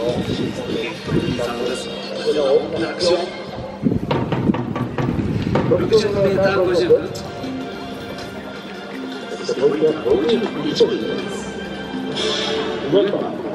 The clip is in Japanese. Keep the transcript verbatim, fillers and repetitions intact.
楽勝。ろくじゅうメーターごじゅう分。そしてポイントはろくじゅうにちょびです。